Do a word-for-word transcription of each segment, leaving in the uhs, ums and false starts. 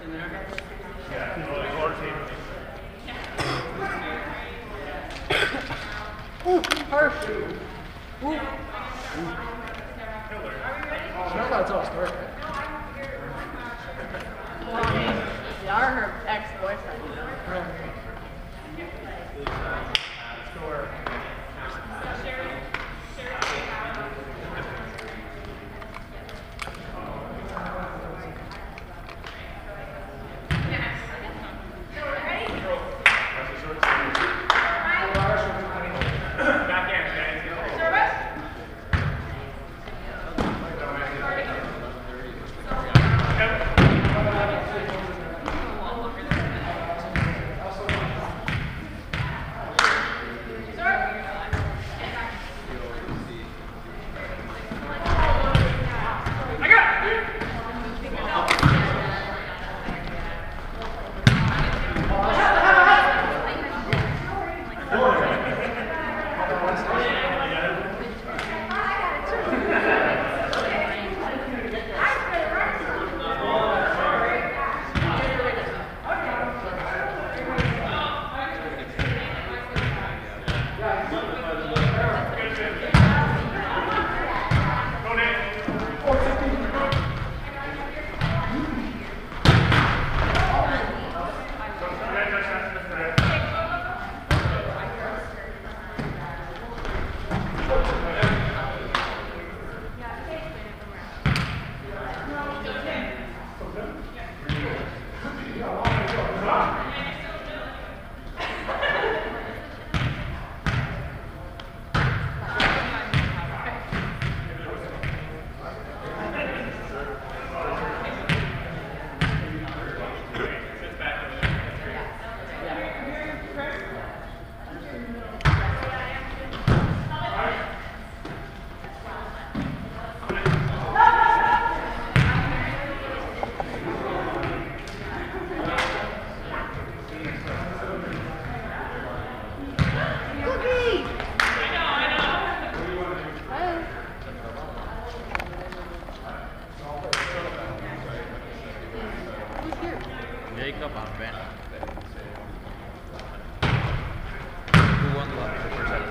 Ooh, harsh. Ooh. Ooh. That's how it's all started. Well, I mean, you are her ex-boyfriend, you know? Score. Jacob on Ben. Who won the first set?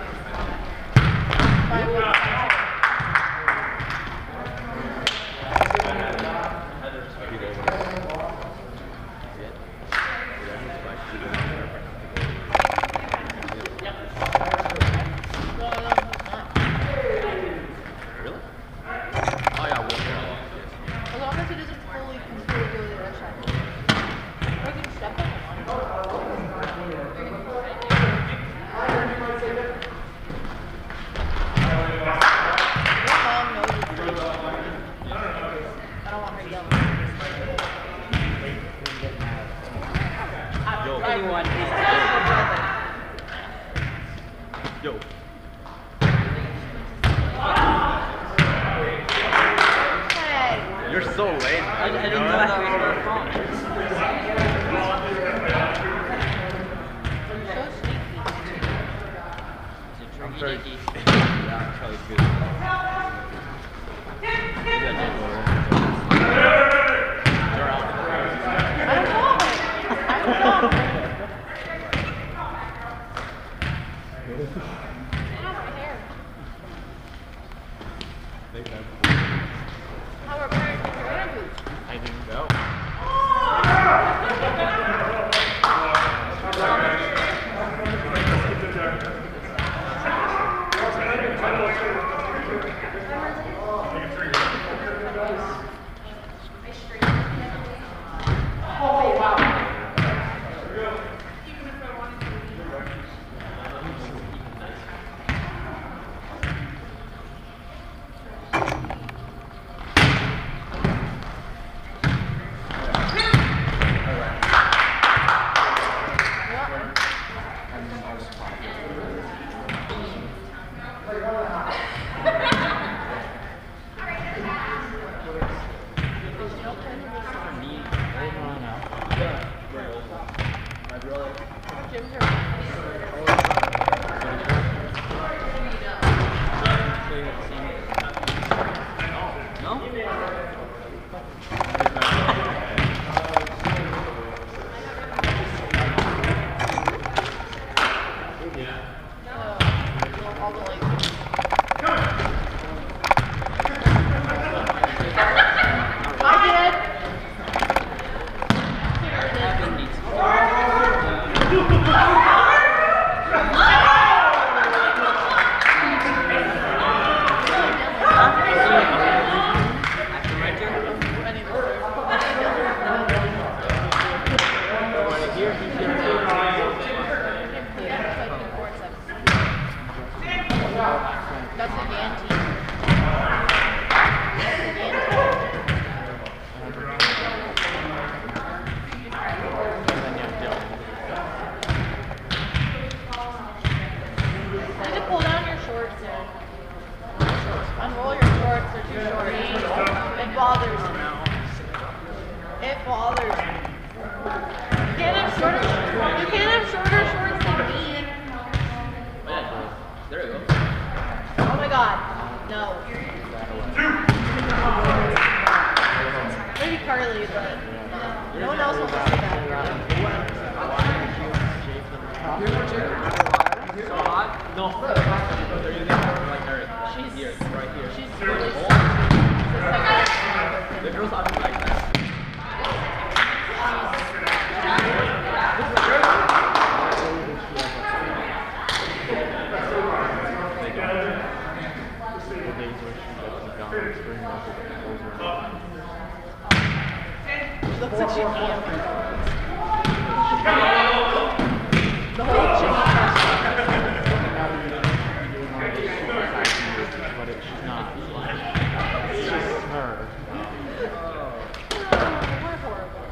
Yo. Hey. You're so late. I, I didn't know that was her phone. I'm sorry. Yeah, I'm probably good. I don't know. I don't know. How are parents in your boots? I didn't go. No one else wants to say that. No, they're using like her She's here, right here. She's really The girls are like that. looks like she can't. The whole chicken but it, she's not. It's just her. We're horrible.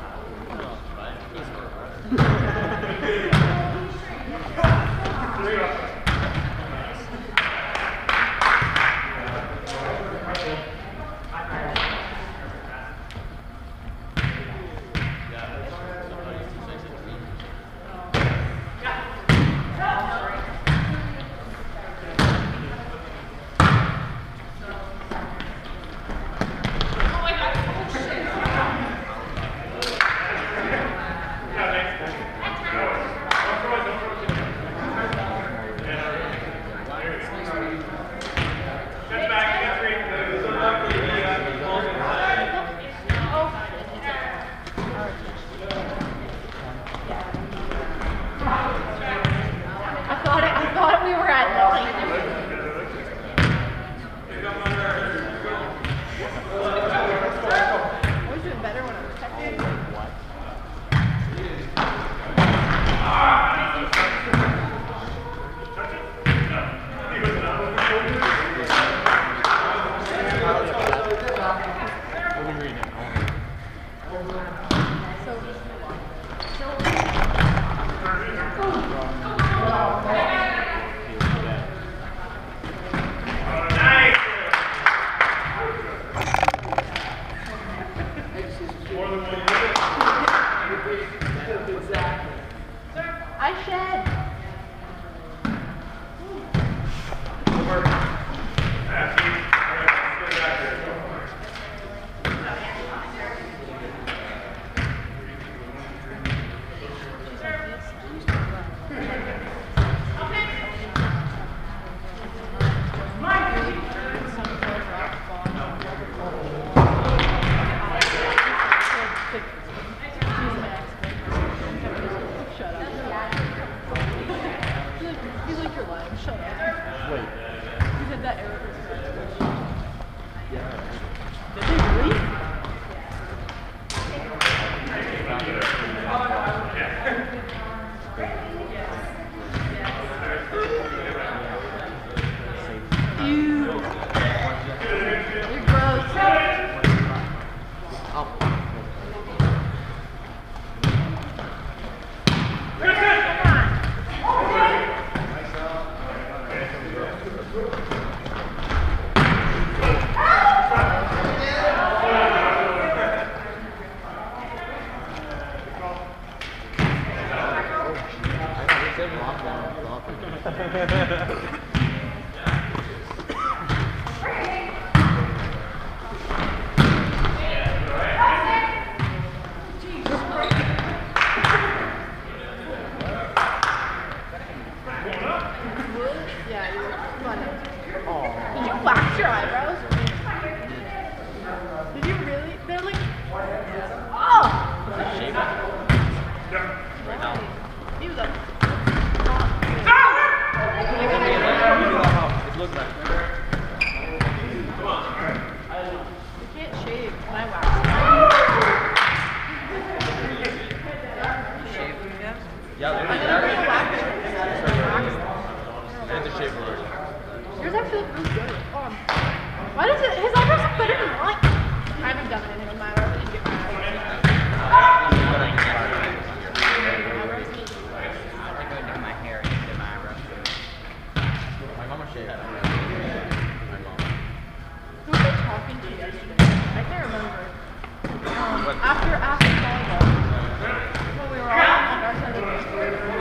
After after volleyball, when we were all on our side of the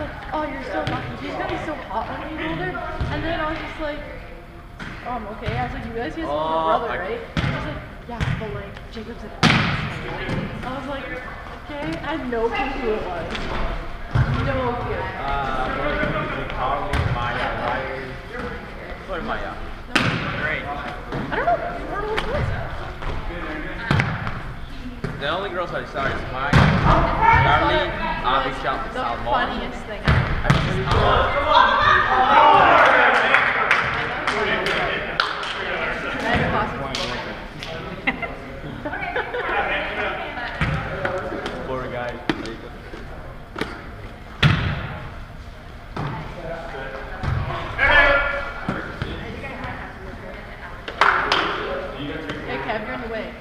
like, oh, you're so lucky. He's gonna be so hot when he's older. And then I was just like, oh, I'm okay. I was like, you realize he has a little Oh, brother, I- right? And he was like, yeah, but like, Jacob's an ass. I was like, okay. I had no clue who it was. No clue. Uh, probably Maya, right? What Maya? Great. I don't know. I don't know who it was. The only girls I saw is Maya, Darlene, Abby Shop, The Salmon. funniest thing. Poor guy. Hey, Kev, you're in the way.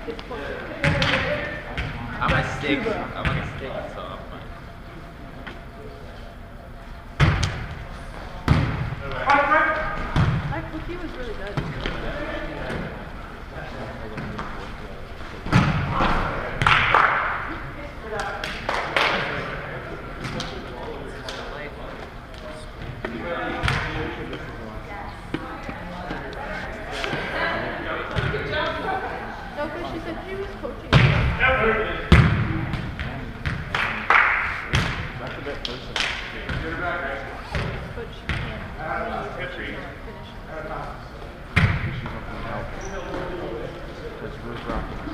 I'm gonna stick. I'm gonna stick, so I'm fine. My cookie was really good. No, because she said she was coaching. That's a bit personal. But she can't leave. She can't finish. She's not going to help. Because Ruth Rock is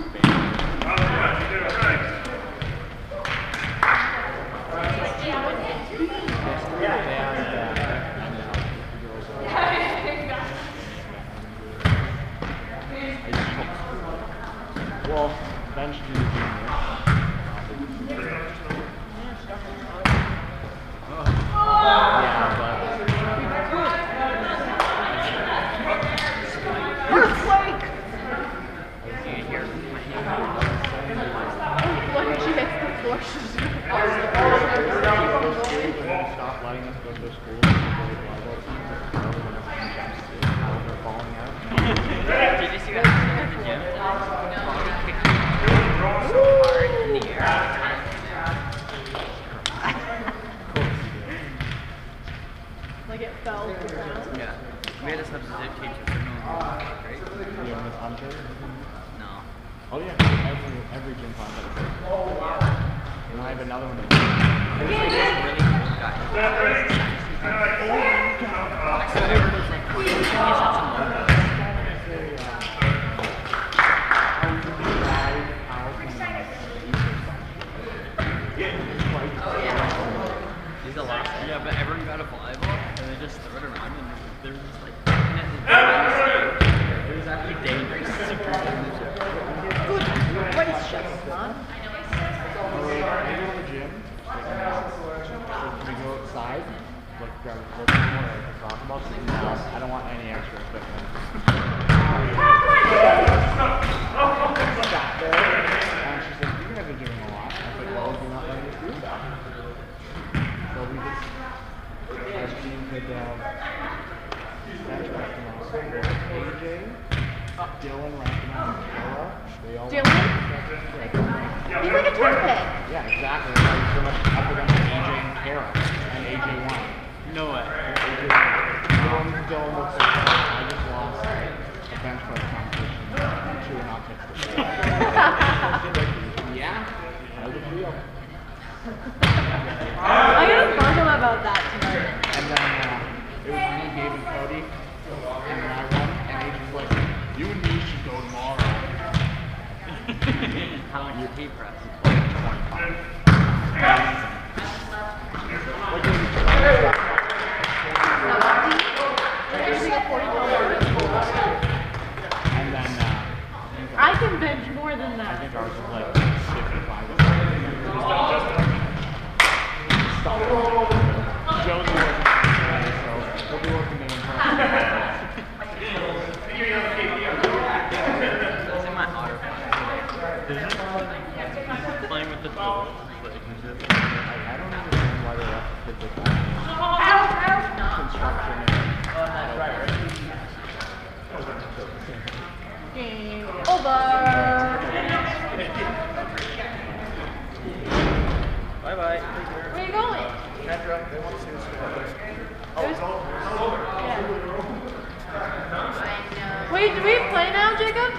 well, eventually you're doing this. Yeah, but When she hits the floor, she's Stop letting us go to school. They're falling out. Did you see that in the gym? He kicked me so hard in the air. like it fell to the ground. Yeah. We had a substitute teacher for no right? You have Miss Hunter? No. Oh yeah, every, every gym class has it. And I have another one. He's like this really cool guy. So everyone's like, he has such a low voice. He's a lot. Yeah, but everyone got a volleyball and they just threw it around and they were just like, it was actually dangerous. Super dangerous. What is shut on? Maybe in the gym, like, can we go outside? Like, grab a book or like, talk about something? No, I don't want any extra equipment. Sat there, and she's like, you guys are doing a lot. I was like, well, you're not letting us do that. So we just, our team could, um, bench press them all. So A J, Dylan, Rankin, and Kara, they all. Dylan? He's like a turpin. Yeah, exactly. I was so much up against A J and Kara, and A J won. No way. A J won. Dylan, Dylan looks like I just lost a bench press competition to an optics. Yeah, how's it feel? I'm gonna bug him about that tonight. And then uh, it was me, Gabe, and Cody, and then I won, and A J's like, you and me should go tomorrow. How long did he press? twenty-five. Like, and then uh, I can bench more than I that. think ours was like fifty-five. Stop. Joe's working today, so he'll be working in person. It's in my autopilot. Playing with the toys. I don't understand why they left kids like that. Construction and Game over. Bye bye. Where are you going? Kendra, they want to see the score. It was- yeah. Wait, do we play now, Jacob?